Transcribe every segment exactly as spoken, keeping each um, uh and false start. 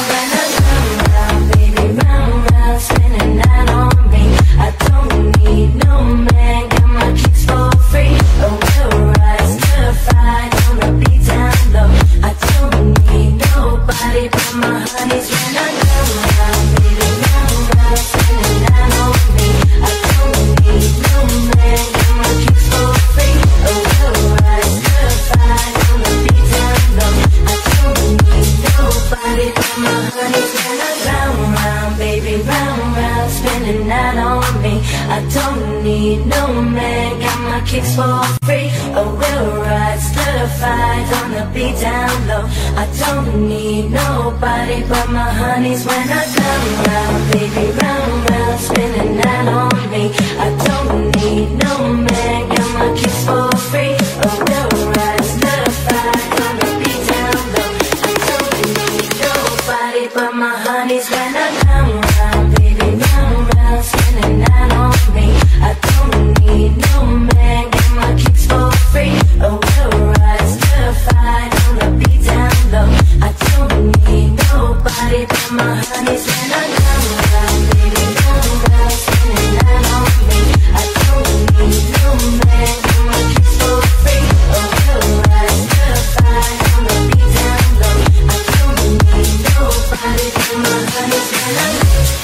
when I round, round, baby, round, round, spinning that on me. I don't need no man, got my kicks for free. Oh, we'll rise to the fight on the beat down low. I don't need nobody but my honeys when I round, round, baby, round, round, spinning that on me. I don't need no man, got my kicks for free. Oh, we'll rise to the fight on the beat down low. I don't need nobody but my honeys when I round, round, baby, round, round, spinning that on me. I don't need no man, got my kicks for free. Oh, we'll rise to the fight on the beat down low. I don't need nobody but my honeys when I round, round, baby, round, round, spinning that on me. I don't need no man, got my kicks for free. Oh, we'll rise to the fight on the beat down low. I don't need nobody but my honeys when I round, round, baby, round, round, spinning that on me. I don't need no man, got my kicks for free. Oh, we'll rise to the fight on the beat down low. I don't need nobody but my honeys when I round, round, baby, round, round, spinning that on me. I don't need no man, got my kicks for free. Oh, we'll rise to the fight on the beat down low. I don't need nobody but my honeys when I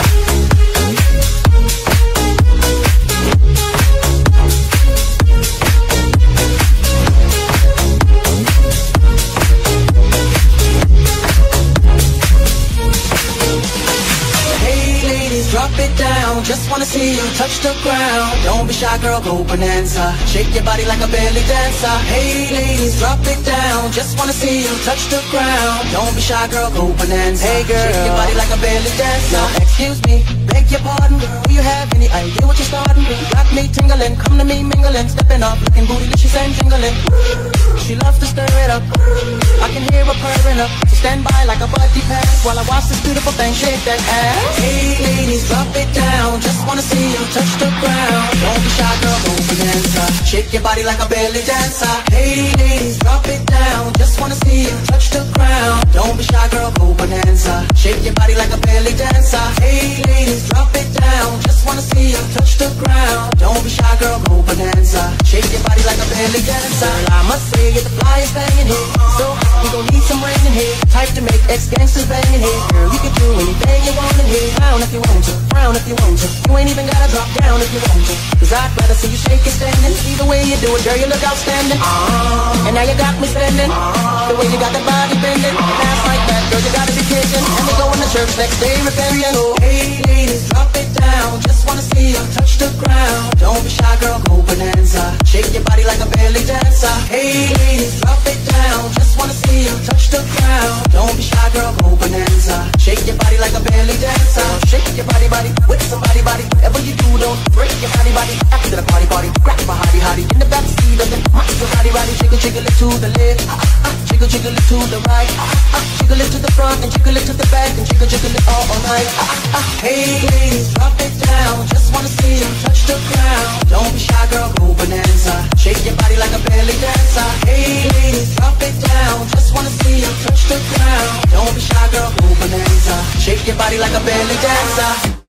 drop it down, just wanna see you touch the ground. Don't be shy, girl, go bonanza. Shake your body like a belly dancer. Hey ladies, drop it down, just wanna see you touch the ground. Don't be shy, girl, go bonanza. Hey girl, shake your body like a belly dancer. Now excuse me, beg your pardon, girl, do you have any idea what you're starting? You got me tingling, come to me mingling, stepping up, looking bootylicious and jingling. She loves to stir it up, I can hear her purring up. So stand by like a buddy pass while I watch this beautiful thing shake that ass. Hey ladies, drop it down, just wanna see you touch the ground. Don't be shy, girl, go bonanza. Shake your body like a belly dancer. Hey ladies, drop it down, just wanna see you touch the ground. Don't be shy, girl, go bonanza. Shake your body like a belly dancer. Hey ladies, drop it down, just wanna see you touch the ground. Don't be shy, girl, go bonanza. Shake your body like a belly dancer. Girl, I must say you're the flyest thing in here, so we gon' need some rain in here. Type to make ex-gangsters bang in here. Girl, you can do anything you want in here. Frown if you want to, frown if you want to. You ain't even gotta drop down if you want to, cause I'd rather see you shake it standing. Either way you do it, girl, you look outstanding. uh, And now you got me spending uh, the way you got that body bending. Ass like that, girl, you gotta be kidding. And we going to church next day repenting. Oh, hey ladies, drop it down, just wanna see you touch the ground. Don't be shy, girl, go bonanza. Shake your body like a belly dancer. Hey ladies, drop it down, just wanna see you touch the ground. Don't be shy, girl, go bonanza. Shake your body like a belly dancer. Shake your body, body, with somebody, body. Whatever you do, don't break your body, body. After the party, party, grab my hottie, hottie. In the back seat of the rock your body, body. Jiggle, jiggle it to the left, ah, ah, ah. Jiggle, jiggle it to the right, ah, ah. Jiggle it to the front and jiggle it to the back and jiggle, jiggle it all, all night. ah, ah, ah. Hey ladies, drop it down, just wanna see you touch the ground. Don't be shy, girl, go bonanza. Shake your body like a belly dancer. Hey ladies, drop it down, just wanna see you touch the ground. Don't be shy, girl, go bonanza. Shake your body like a belly dancer.